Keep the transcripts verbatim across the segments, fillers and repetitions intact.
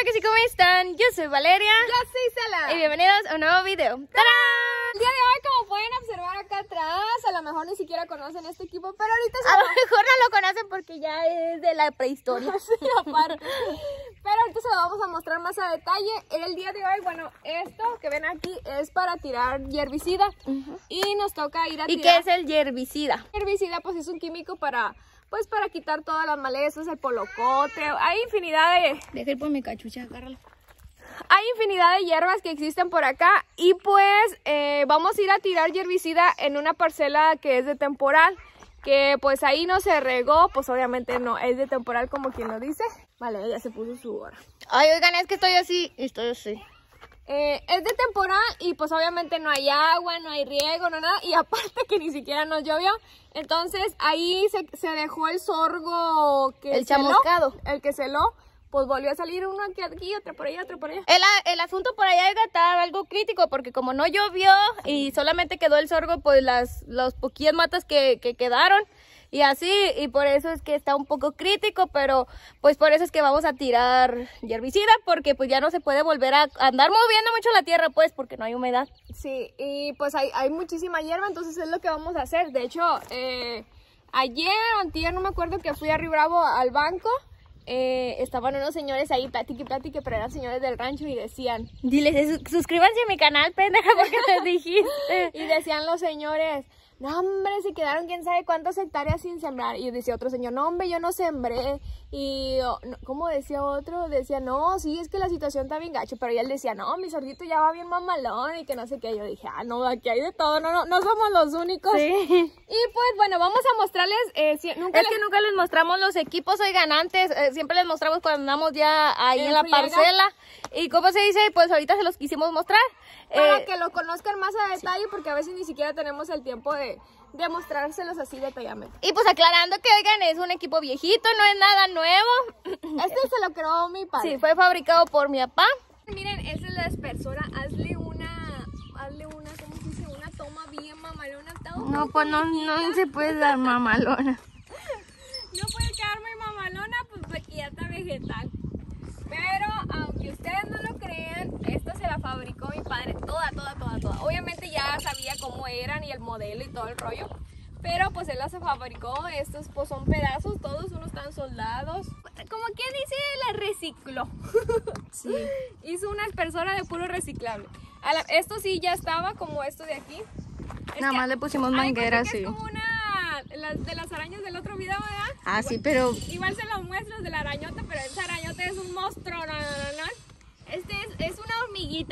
que sí, ¿cómo están? Yo soy Valeria. Yo soy Sela. Y bienvenidos a un nuevo video. ¡Tarán! El día de hoy, como pueden observar acá atrás, a lo mejor ni siquiera conocen este equipo, pero ahorita se A lo... lo mejor no lo conocen porque ya es de la prehistoria. Sí, aparte. Pero ahorita se lo vamos a mostrar más a detalle. El día de hoy, bueno, esto que ven aquí es para tirar herbicida. Uh-huh. Y nos toca ir a ¿Y tirar... qué es el herbicida? Herbicida, pues es un químico para... Pues para quitar todas las malezas, el polocote, hay infinidad de... Deja ir por mi cachucha, agárralo. Hay infinidad de hierbas que existen por acá y pues eh, vamos a ir a tirar herbicida en una parcela que es de temporal, que pues ahí no se regó, pues obviamente no, es de temporal como quien lo dice. Vale, ella se puso su hora. Ay, oigan, es que estoy así, estoy así. Eh, es de temporal y pues obviamente no hay agua, no hay riego, no nada, y aparte que ni siquiera nos llovió, entonces ahí se, se dejó el sorgo que el chamuscado, el que celó, pues volvió a salir uno aquí, aquí, otro por allá, otro por allá. El, el asunto por allá está algo crítico porque como no llovió y solamente quedó el sorgo, pues las, las poquillas matas que, que quedaron y así, y por eso es que está un poco crítico, pero pues por eso es que vamos a tirar herbicida, porque pues ya no se puede volver a andar moviendo mucho la tierra, pues, porque no hay humedad. Sí, y pues hay, hay muchísima hierba, entonces es lo que vamos a hacer. De hecho, eh, ayer o antier, no me acuerdo, que fui a Río Bravo al banco, eh, estaban unos señores ahí, platique y platique, pero eran señores del rancho y decían... Diles, suscríbanse a mi canal, pendeja, porque les dijiste. Y decían los señores... No, hombre, se quedaron quién sabe cuántas hectáreas sin sembrar. Y decía otro señor, no, hombre, yo no sembré. Y, ¿cómo decía otro? Decía, no, sí, es que la situación está bien gacho. Pero él decía, no, mi sordito ya va bien mamalón y que no sé qué. Yo dije, ah, no, aquí hay de todo, no, no, no somos los únicos. Sí. Y pues, bueno, vamos a mostrarles. Eh, si, nunca es les... que nunca les mostramos los equipos, oigan, antes. Eh, siempre les mostramos cuando andamos ya ahí en, en la friega. Parcela. Y ¿cómo se dice? Pues ahorita se los quisimos mostrar. Para eh, que lo conozcan más a detalle, sí. Porque a veces ni siquiera tenemos el tiempo de... de mostrárselos así detalladamente. Y pues aclarando que, oigan, es un equipo viejito, no es nada nuevo. Este se lo creó mi padre. Sí, fue fabricado por mi papá. Miren, esa es la dispersora. Hazle una, hazle una, ¿cómo se dice? Una toma bien mamalona. No, pues no, no se puede dar mamalona. No puede quedar muy mamalona, pues porque ya está vegetal. Pero, aunque ustedes no lo crean, esta se la fabricó mi padre, toda, toda, toda, toda. Obviamente ya sabía cómo eran y el modelo y todo el rollo. Pero pues él las fabricó, estos pues son pedazos, todos unos están soldados. Como quien dice, la recicló. Sí. Hizo una aspersora de puro reciclable. A la, esto sí ya estaba como esto de aquí. Es Nada más le pusimos mangueras, sí. Es como una las, de las arañas del otro video, ¿verdad? Ah, igual, sí, pero... Igual se los muestro de la arañota, pero esa arañota es un monstruo, no, no, no, no. Este es, es una hormiguita.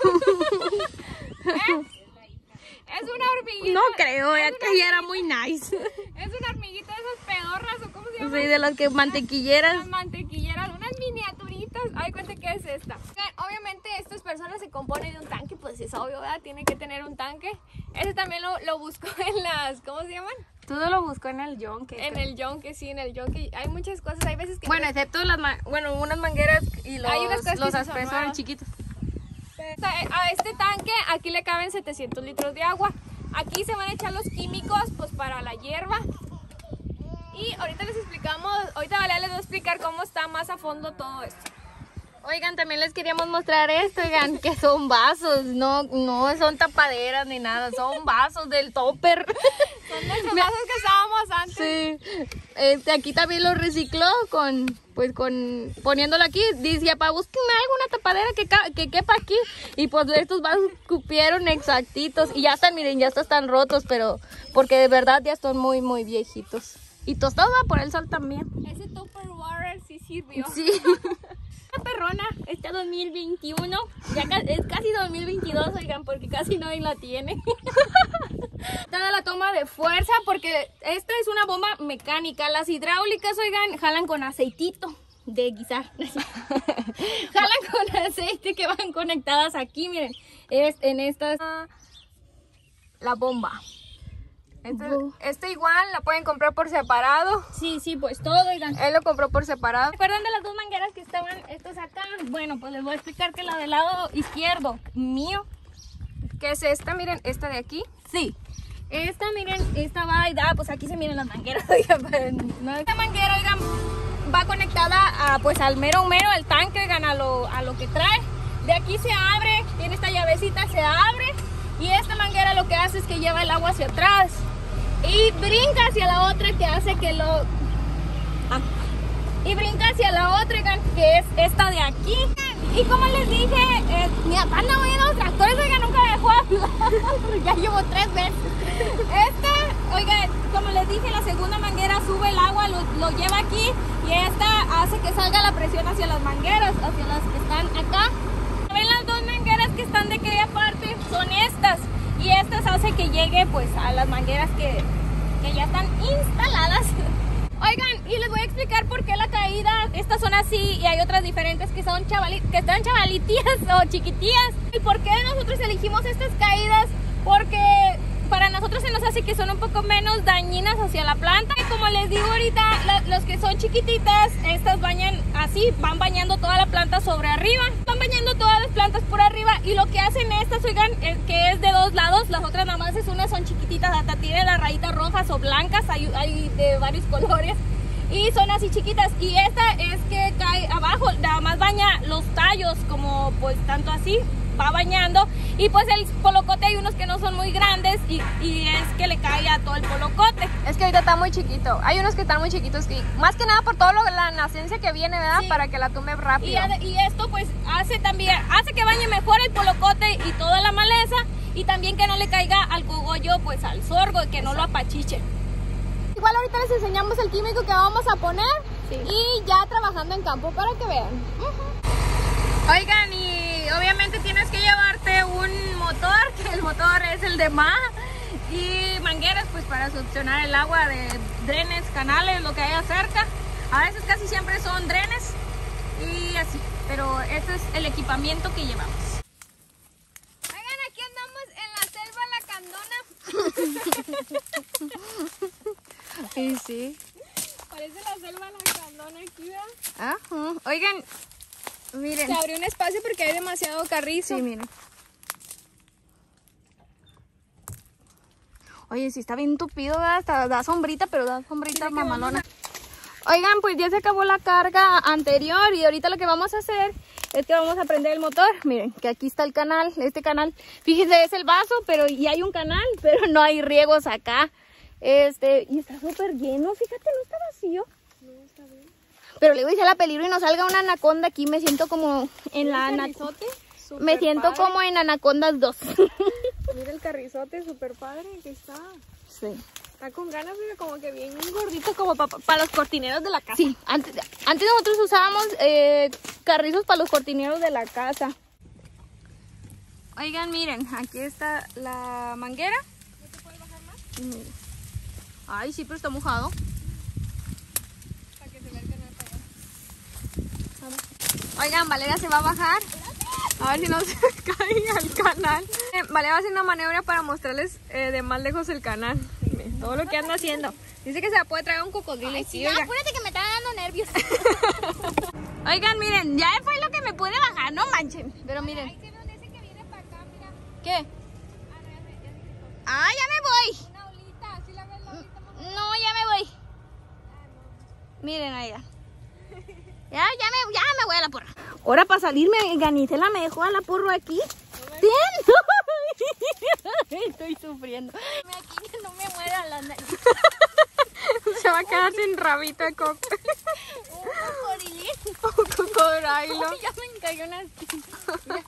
¿Eh? Es una hormiguita. No creo, ya que ella era muy nice. Es una hormiguita de esas pedorras, ¿o cómo se llama? Sí, de las que mantequilleras. Las mantequilleras, unas miniaturitas. Ay, cuenta que es esta. Obviamente estas personas se componen de un tanque, pues es obvio, ¿verdad? Tiene que tener un tanque. Ese también lo, lo buscó en las, ¿cómo se llaman? Todo lo buscó en el yonque. En el yonque, sí, en el yonque. Hay muchas cosas, hay veces que... Bueno, no... excepto las, bueno, unas mangueras y los, hay unas cosas los que aspersores chiquitos. A este tanque, aquí le caben setecientos litros de agua. Aquí se van a echar los químicos, pues para la hierba. Y ahorita les explicamos, ahorita Valeria les va a explicar cómo está más a fondo todo esto. Oigan, también les queríamos mostrar esto, oigan, que son vasos, no, no son tapaderas ni nada, son vasos del topper. Son de esos vasos que estábamos antes. Sí, este, aquí también lo recicló con, pues con, poniéndolo aquí, decía, pa, búsquenme alguna tapadera que, que quepa aquí. Y pues estos vasos cupieron exactitos y ya están, miren, ya estos están rotos, pero porque de verdad ya están muy, muy viejitos. Y tostado por el sol también. Ese Tupperware sí sirvió. Sí. Una perrona, este dos mil veintiuno, ya es casi dos mil veintidós, oigan, porque casi nadie la tiene. Toda la toma de fuerza, porque esta es una bomba mecánica. Las hidráulicas, oigan, jalan con aceitito de guisar. Jalan con aceite que van conectadas aquí, miren, es en estas, la bomba. Este, este igual la pueden comprar por separado. Sí, sí, pues todo, oigan. Él lo compró por separado. ¿Recuerdan de las dos mangueras que estaban estos acá? Bueno, pues les voy a explicar que la del lado izquierdo mío, que es esta, miren, esta de aquí. Sí. Esta, miren, esta va y da, pues aquí se miren las mangueras, oigan, no, esta manguera, oigan, va conectada a, pues al mero mero, el tanque, oigan, a lo, que trae. De aquí se abre, tiene esta llavecita, se abre y esta manguera lo que hace es que lleva el agua hacia atrás y brinca hacia la otra que hace que lo... Ah. Y brinca hacia la otra que es esta de aquí. Y como les dije, eh, mi papá anda moviendo los tractores, oiga, nunca me dejó hablar. Ya llevo tres veces. Esta, oiga, como les dije, la segunda manguera sube el agua, lo, lo lleva aquí y esta hace que salga la presión hacia las mangueras, hacia las que están acá. ¿Ven las dos mangueras que están de aquella parte? Son estas. Y estas hace que llegue pues a las mangueras que, que ya están instaladas. Oigan, y les voy a explicar por qué la caída, estas son así y hay otras diferentes que son chavali, que están chavalitías o chiquitías. ¿Y por qué nosotros elegimos estas caídas? Porque para nosotros se nos hace que son un poco menos dañinas hacia la planta. Y como les digo ahorita, la, los que son chiquititas, estas bañan así, van bañando toda la planta sobre arriba. Van bañando todas las plantas por arriba y lo que hacen estas, oigan, es que es de dos lados, las otras nada más es una, son chiquititas, hasta tienen las rayitas rojas o blancas, hay, hay de varios colores. Y son así chiquitas y esta es que cae abajo, nada más baña los tallos como pues tanto así, va bañando y pues el polocote hay unos que no son muy grandes y, y es que le cae a todo el polocote. Es que ahorita está muy chiquito, hay unos que están muy chiquitos y más que nada por todo lo, la nacencia que viene, ¿verdad? Sí. Para que la tumbe rápido. Y, y esto pues hace también, hace que bañe mejor el polocote y toda la maleza y también que no le caiga al cogollo pues al sorgo y que no lo apachiche. Igual ahorita les enseñamos el químico que vamos a poner sí. Y ya trabajando en campo para que vean. Uh-huh. Oigan, y obviamente tienes que llevarte un motor, que el motor es el de M A y mangueras pues para succionar el agua de drenes, canales, lo que haya cerca. A veces casi siempre son drenes y así, pero ese es el equipamiento que llevamos. Oigan, aquí andamos en la selva lacandona. Sí, sí. Parece la selva lacandona aquí, ¿verdad? Ajá. Oigan, miren. Se abrió un espacio porque hay demasiado carrizo. Sí, miren. Oye, sí está bien tupido, ¿verdad? Hasta da sombrita, pero da sombrita mamalona. A... Oigan, pues ya se acabó la carga anterior y ahorita lo que vamos a hacer es que vamos a prender el motor. Miren, que aquí está el canal, este canal. Fíjense, es el vaso, pero y hay un canal, pero no hay riegos acá. Este, y está súper lleno, fíjate, no está vacío. No, está bien. Pero le voy a echar la peligro y no salga una anaconda aquí, me siento como en la anaconda. Me siento padre. Como en Anacondas dos. Mira el carrizote, súper padre que está. Sí. Está con ganas, mira, como que bien gordito, como para pa los cortineros de la casa. Sí, antes, antes nosotros usábamos eh, carrizos para los cortineros de la casa. Oigan, miren, aquí está la manguera. ¿No te puedes bajar más? Miren. Ay, sí, pero está mojado. Para que se vea el canal para allá. Oigan, Valeria se va a bajar. A ver si no se cae al canal. Eh, Valeria va a hacer una maniobra para mostrarles eh, de más lejos el canal. Miren, todo lo que anda haciendo. Dice que se puede traer un cocodrilo. Ay, sí, ya, apúrate que me está dando nervios. Oigan, miren, ya fue lo que me pude bajar, no manchen. Pero miren. Ahí se ve donde dice que viene para acá, mira. ¿Qué? Ah, ya me voy. No, ya me voy. Miren ahí. Ya, ya me, ya me voy a la porra. Ahora para salirme, Ganitela me dejó a la porra aquí. Estoy sufriendo. Aquí que no me muera la nariz. Se va a quedar sin rabito de coco. Un cocodrilín. Un cocodrilo. Ya me cayó una espina.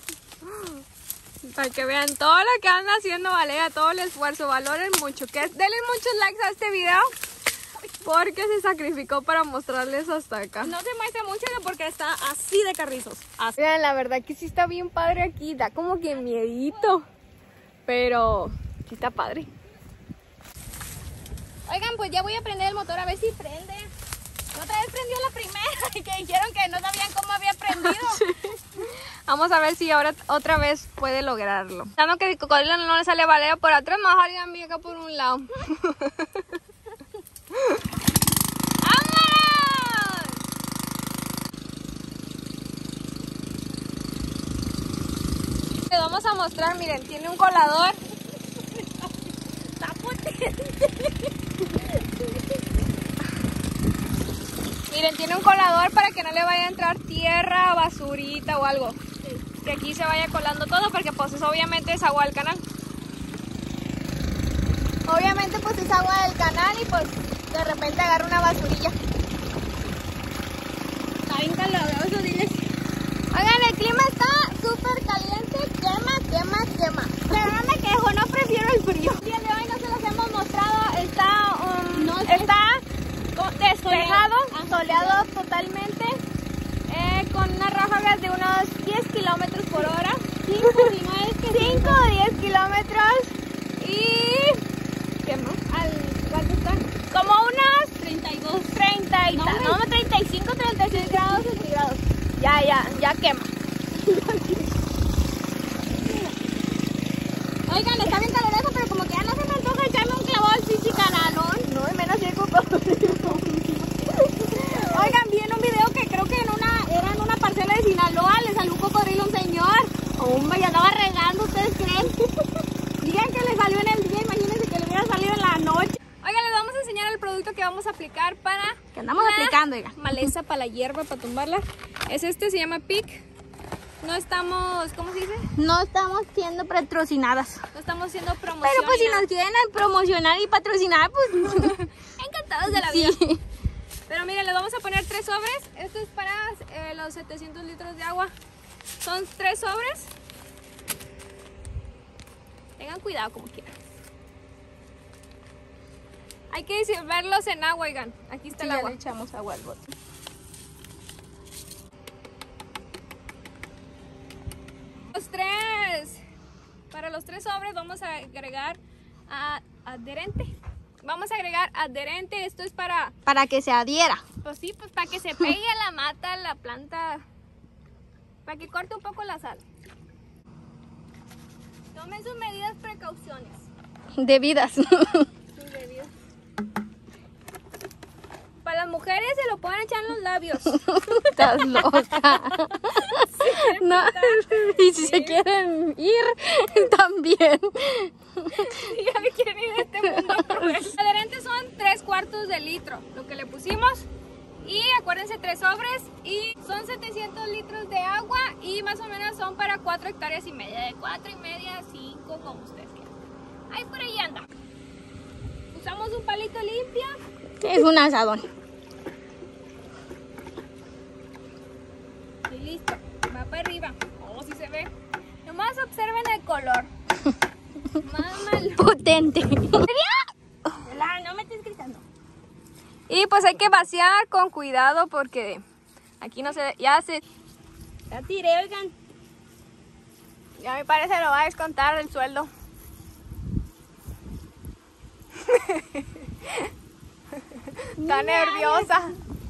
Para que vean todo lo que anda haciendo Valeria, todo el esfuerzo, valoren mucho. Que denle muchos likes a este video porque se sacrificó para mostrarles hasta acá. No se muestra mucho porque está así de carrizos. Así. Vean, la verdad que sí está bien padre aquí, da como que miedito, pero sí está padre. Oigan, pues ya voy a prender el motor a ver si prende. Otra vez prendió la primera y que dijeron que no sabían cómo había prendido. Sí. Vamos a ver si ahora otra vez puede lograrlo. Dando que el cocodrilo no le sale a Valeria por atrás, mejor ir a mí acá por un lado. ¡Vámonos! Les vamos a mostrar, miren, tiene un colador. Está potente. Miren, tiene un colador para que no le vaya a entrar tierra, basurita o algo. Sí. Que aquí se vaya colando todo porque pues eso obviamente es agua del canal. Obviamente pues es agua del canal y pues de repente agarra una basurilla. Está bien caluroso, diles. Oigan, el clima está súper caliente, quema, quema, quema. Pero no me quejo, no prefiero el frío. El día de hoy no se los hemos mostrado, está, um, no, está despejado, soleado totalmente, eh, con unas ráfagas de unos diez kilómetros por hora. cinco o diez kilómetros. Y... ¿qué más? Al, ¿cuánto está? Como unos treinta y dos, treinta y no, no, treinta y cinco, treinta y seis grados centígrados. Ya, ya, ya quema. Oigan, está bien caluroso, pero como que ya no se me antoja echarme un clavo al Sisi Canalón. No, y menos si es cocodrilo. Oigan, vi en un video que creo que en una, era en una parcela de Sinaloa, le salió un cocodrilo a un señor. Hombre, ya andaba regando, ¿ustedes creen? Digan que le salió en el día, imagínense que le hubiera salido en la noche. Oigan, les vamos a enseñar el producto que vamos a aplicar para... Que andamos aplicando, oiga. Maleza para la hierba, para tumbarla. Es este, se llama Pick. No estamos, ¿cómo se dice? No estamos siendo patrocinadas. No estamos siendo promocionadas. Pero pues si nos quieren promocionar y patrocinar, pues... encantados de la vida. Sí. Pero miren, les vamos a poner tres sobres. Esto es para eh, los setecientos litros de agua. Son tres sobres. Tengan cuidado como quieran. Hay que disolverlos en agua, oigan. Aquí está sí, el agua. Ya le echamos agua al bote. Los tres. Para los tres sobres vamos a agregar a, adherente. Vamos a agregar adherente. Esto es para... Para que se adhiera. Pues sí, pues para que se pegue a la mata, la planta. Para que corte un poco la sal. Tomen sus medidas precauciones. Debidas. Sus debidas. Para las mujeres se lo pueden echar en los labios. Estás loca. Sí, no, y si sí. se quieren ir, también. Sí, ya me quieren ir de este mundo. Los adherentes son tres cuartos de litro, lo que le pusimos. Y acuérdense, tres sobres y son setecientos litros de agua y más o menos son para cuatro hectáreas y media. De cuatro y media a cinco, como ustedes quieran. Ahí por ahí anda. Usamos un palito limpio. Es un asadón. Y listo. Va para arriba. Oh, si se ve. Nomás observen el color. Mámalo. Potente. No me estés gritando. Y pues hay que vaciar con cuidado porque aquí no se... Ya se... Ya tiré, oigan. Ya me parece lo va a descontar el sueldo. Está nerviosa.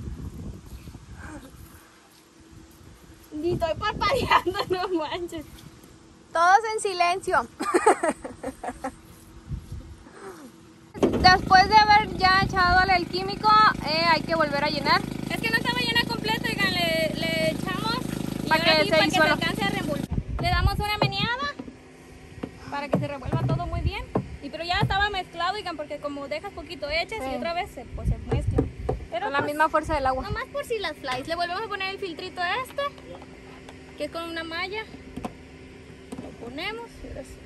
Ni estoy parpadeando, no manches. Todos en silencio. Después de haber ya echado el químico, eh, hay que volver a llenar. Es que no estaba llena completa, oigan, le, le echamos y para que, sí, se, para que se alcance a revolver. Le damos una meneada para que se revuelva todo muy bien. Y pero ya estaba mezclado, oigan, porque como dejas poquito echas sí. y otra vez se, pues, se mezcla. Pero con pues, la misma fuerza del agua. Nomás por si las flies. Le volvemos a poner el filtrito este, que es con una malla. Lo ponemos y ahora sí.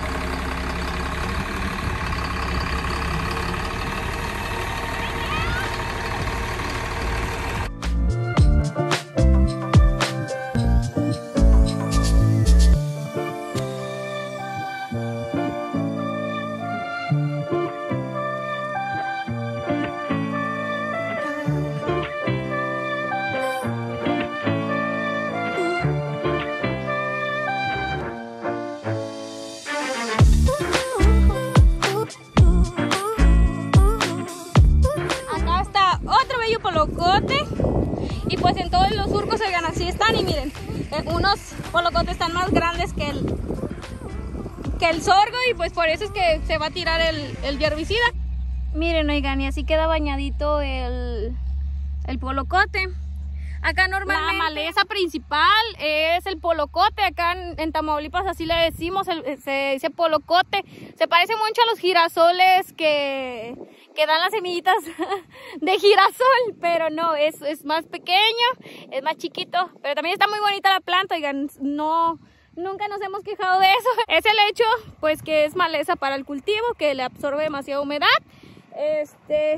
Polocote y pues en todos los surcos, oigan, así están y miren, unos polocotes están más grandes que el que el sorgo y pues por eso es que se va a tirar el, el herbicida. Miren, oigan, y así queda bañadito el, el polocote. Acá normalmente la maleza principal es el polocote, acá en, en Tamaulipas así le decimos, el, se dice polocote. Se parece mucho a los girasoles que, que dan las semillitas de girasol, pero no, es, es más pequeño, es más chiquito, pero también está muy bonita la planta, oigan, no... Nunca nos hemos quejado de eso. Es el hecho, pues, que es maleza para el cultivo, que le absorbe demasiada humedad. Este...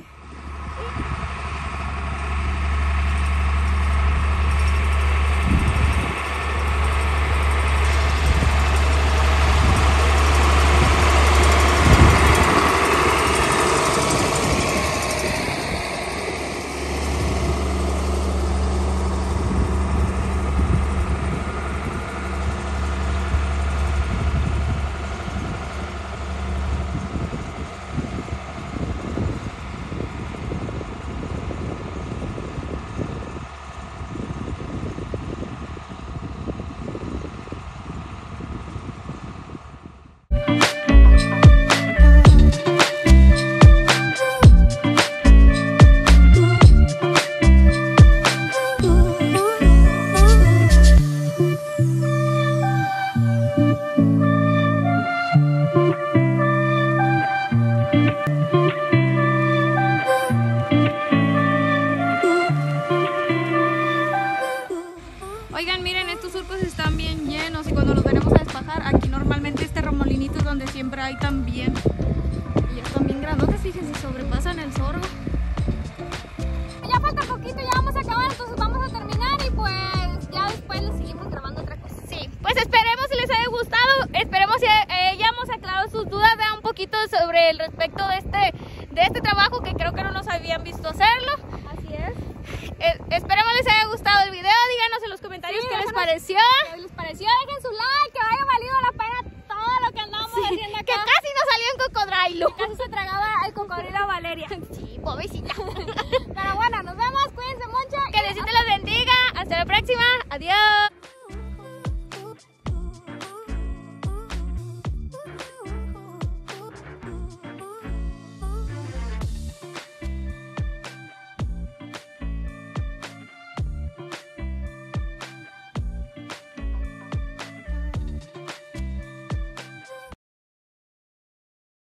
Oigan, miren, estos surcos están bien llenos y cuando los venimos a despajar, aquí normalmente este remolinito es donde siempre hay también. Y ya están bien grandotes, fíjense, sobrepasan el sorgo. Ya falta poquito, ya vamos a acabar, entonces vamos a terminar y pues ya después les seguimos grabando otra cosa. Sí, pues esperemos si les haya gustado, esperemos si hayamos aclarado sus dudas, vean un poquito sobre el respecto de este, de este trabajo que creo que no nos habían visto hacerlo. Así es. Eh, esperemos les haya gustado el video, díganos en los comentarios sí, qué les pareció. ¿Qué les pareció? Dejen su like, que haya valido la pena todo lo que andamos sí, haciendo acá. Que casi nos salió en cocodrilo. Que casi se tragaba el cocodrilo Valeria. Sí, pobrecita. Pero bueno, nos vemos, cuídense mucho. Que Diosito los bendiga, hasta la próxima, adiós.